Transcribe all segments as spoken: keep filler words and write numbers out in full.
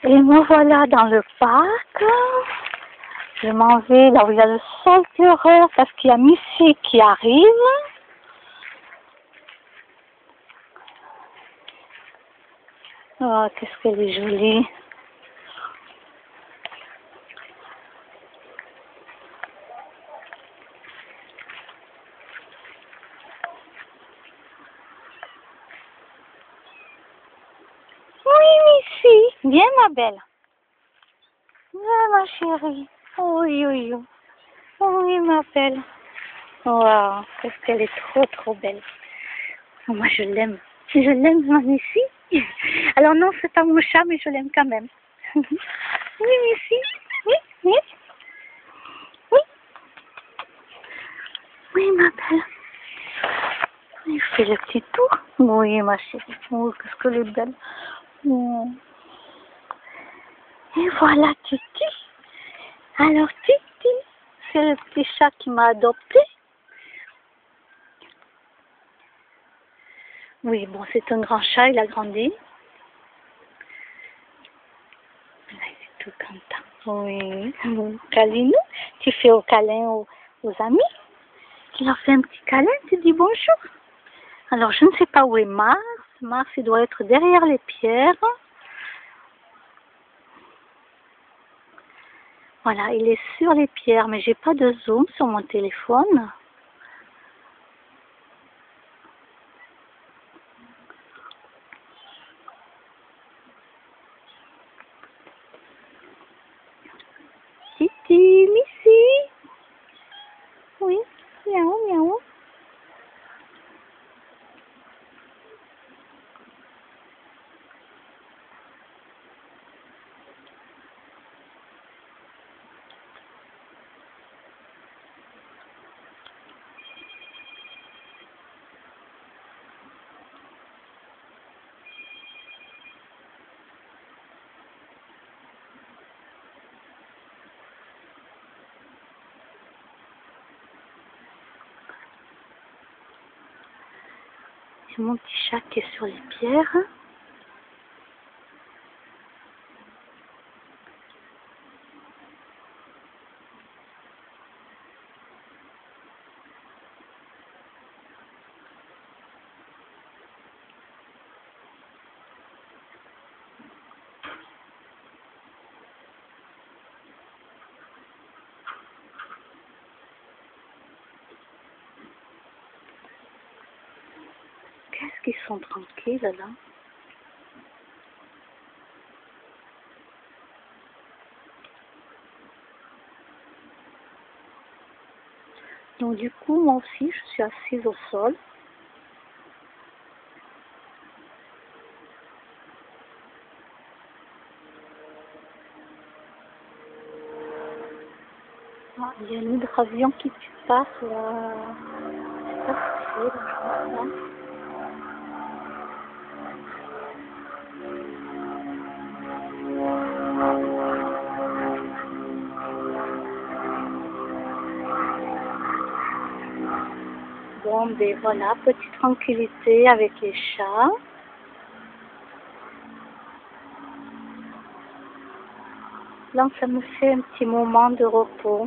Et me voilà dans le parc. Je m'en vais là où il y a le sol d'horreur parce qu'il y a Missy qui arrive. Oh, qu'est-ce qu'elle est jolie. Oui, Missy. Viens, ma belle. Viens, ma chérie. Oui, oui, oui. Oui, ma belle. Waouh, qu'est-ce qu'elle est trop, trop belle. Oh, moi, je l'aime. Je l'aime, ma Missy. Alors non, c'est pas mon chat, mais je l'aime quand même. Oui, Missy. Oui, oui. Oui. Oui, ma belle. Il fait le petit tour. Oui, ma chérie. Oh, qu'est-ce qu'elle est belle. Oh. Et voilà Titi. Alors Titi, c'est le petit chat qui m'a adopté. Oui, bon, c'est un grand chat, il a grandi. Là, il est tout content. Oui. Câlinou, tu fais au câlin aux, aux amis. Tu leur fais un petit câlin, tu dis bonjour. Alors, je ne sais pas où est Mars. Mars, il doit être derrière les pierres. Voilà, il est sur les pierres, mais j'ai pas de zoom sur mon téléphone. Titi, Missy. Oui, miaou, miaou. C'est mon petit chat qui est sur les pierres. Qu'est-ce qu'ils sont tranquilles là? Donc du coup, moi aussi, je suis assise au sol. Ah, il y a un hydravion qui passe là. C'est pas possible, je crois pas. Bon, ben voilà, petite tranquillité avec les chats. Donc ça me fait un petit moment de repos.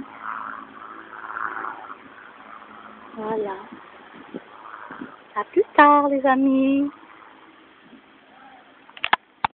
Voilà. À plus tard, les amis.